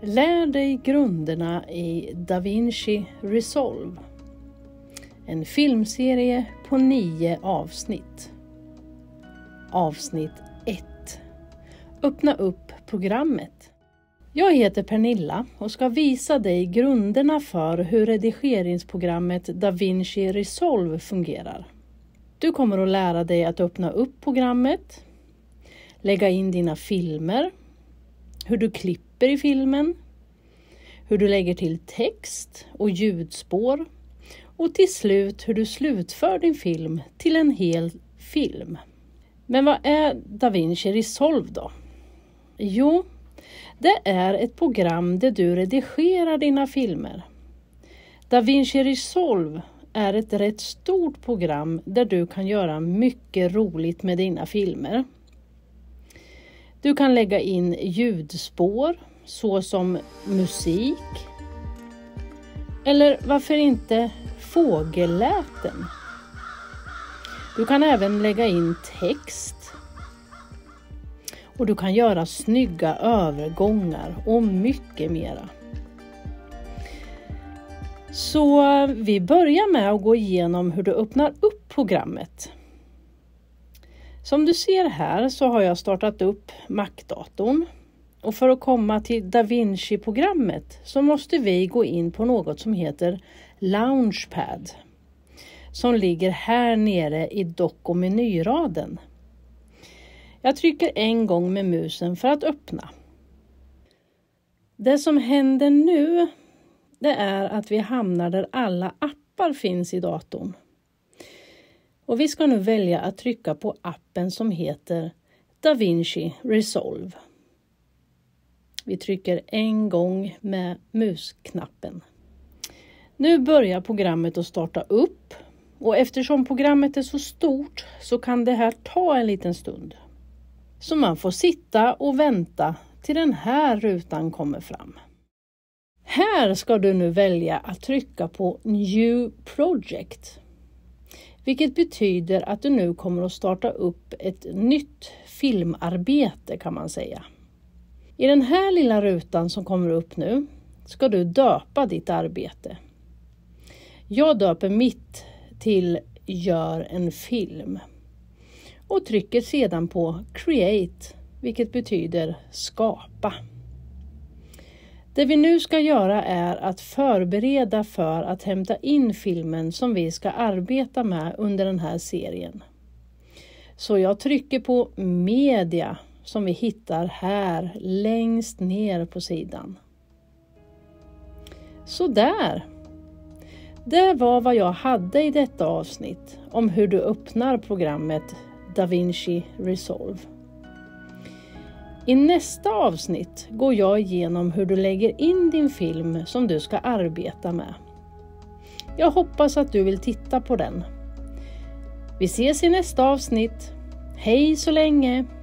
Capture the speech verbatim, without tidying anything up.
Lär dig grunderna i DaVinci Resolve. En filmserie på nio avsnitt. Avsnitt ett. Öppna upp programmet. Jag heter Pernilla och ska visa dig grunderna för hur redigeringsprogrammet DaVinci Resolve fungerar. Du kommer att lära dig att öppna upp programmet, lägga in dina filmer, hur du klipper i filmen, hur du lägger till text och ljudspår och till slut hur du slutför din film till en hel film. Men vad är DaVinci Resolve då? Jo, det är ett program där du redigerar dina filmer. DaVinci Resolve är ett rätt stort program där du kan göra mycket roligt med dina filmer. Du kan lägga in ljudspår såsom musik eller varför inte fågelläten. Du kan även lägga in text och du kan göra snygga övergångar och mycket mera. Så vi börjar med att gå igenom hur du öppnar upp programmet. Som du ser här så har jag startat upp Mac-datorn. Och för att komma till DaVinci-programmet så måste vi gå in på något som heter Launchpad. Som ligger här nere i dock- och menyraden. Jag trycker en gång med musen för att öppna. Det som händer nu det är att vi hamnar där alla appar finns i datorn. Och vi ska nu välja att trycka på appen som heter DaVinci Resolve. Vi trycker en gång med musknappen. Nu börjar programmet att starta upp. Och eftersom programmet är så stort så kan det här ta en liten stund. Så man får sitta och vänta till den här rutan kommer fram. Här ska du nu välja att trycka på New Project. Vilket betyder att du nu kommer att starta upp ett nytt filmarbete kan man säga. I den här lilla rutan som kommer upp nu ska du döpa ditt arbete. Jag döper mitt till Gör en film. Och trycker sedan på Create, vilket betyder skapa. Det vi nu ska göra är att förbereda för att hämta in filmen som vi ska arbeta med under den här serien. Så jag trycker på Media som vi hittar här längst ner på sidan. Så där. Det var vad jag hade i detta avsnitt om hur du öppnar programmet DaVinci Resolve. I nästa avsnitt går jag igenom hur du lägger in din film som du ska arbeta med. Jag hoppas att du vill titta på den. Vi ses i nästa avsnitt. Hej så länge!